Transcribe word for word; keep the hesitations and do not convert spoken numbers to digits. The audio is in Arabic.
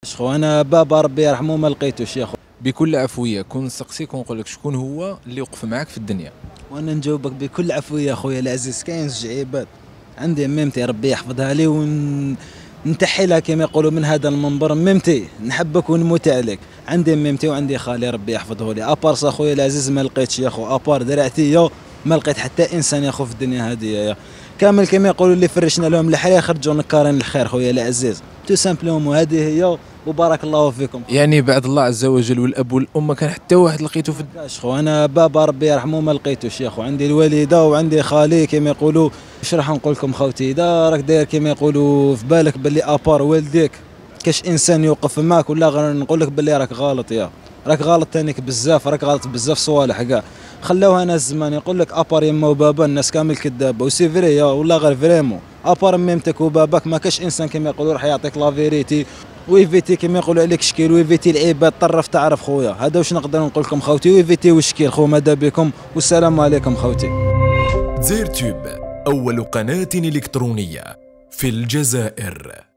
خو انا بابا ربي يرحمه ما لقيتوش يا خو. بكل عفويه كون نسقسيك ونقول لك شكون هو اللي وقف معاك في الدنيا؟ وانا نجاوبك بكل عفويه خويا العزيز. كاين زوج عباد عندي ميمتي ربي يحفظها لي وننتحي لها كما يقولوا من هذا المنبر. ميمتي نحبك ونموت عليك. عندي ميمتي وعندي خالي ربي يحفظه لي. ابار خويا العزيز ما لقيتش يا خو. ابار درعتي ما لقيت حتى انسان يا خو في الدنيا هذه يا كامل كما يقولوا اللي فرشنا لهم الحياه يخرجوا نكارين الخير خويا العزيز. تو سامبلومون هذه هي وبارك الله فيكم. يعني بعد الله عز وجل والاب والام كان حتى واحد لقيته في الدنيا؟ خو انا بابا ربي يرحمه ما لقيتوش يا خو. عندي الوالده وعندي خالي كما يقولوا. واش راح نقول لكم خوتي؟ اذا راك داير كما يقولوا في بالك باللي ابار والديك كاش انسان يوقف معاك ولا غير نقول لك باللي راك غلط يا راك غلط تانيك بزاف. راك غلط بزاف صوالح كاع. خلاوها انا الزمان يقول لك ابار يما وبابا الناس كامل كذابه وسي فري يا والله غير فريمون. ابار ميمتك وباباك ما كاش انسان كما يقولوا راح يعطيك لا فيريتي ويفيتي كما يقولوا عليك شكيل ويفيتي العباد. طرف تعرف خويا. هذا واش نقدر نقول لكم خوتي. ويفيتي وشكيل خو. ماذا بكم والسلام عليكم خوتي. زيرتوب أول قناة إلكترونية في الجزائر.